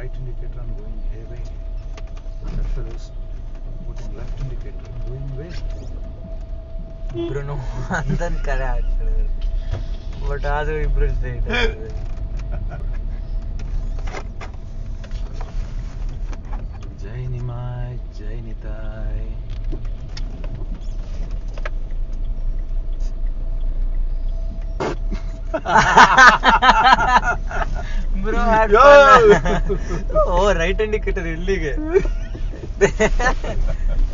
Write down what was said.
right indicator and going away. That fellow is putting left indicator and going away. ಇಬ್ರು ಅಂತನ್ ಕರೆ ಹಾಕ್ತಾರೆ but ಆದ್ರೂ ಇಬ್ರು ಸ್ಟ್ರೈಟ್ ಜೈ ನಿಮಾಯ್ ಜೈ ನಿತಾಯ್. ಬ್ರೋ ಓ ರೈಟ್ ಇಂಡಿಕೇಟರ್ ಇಲ್ಲಿಗೆ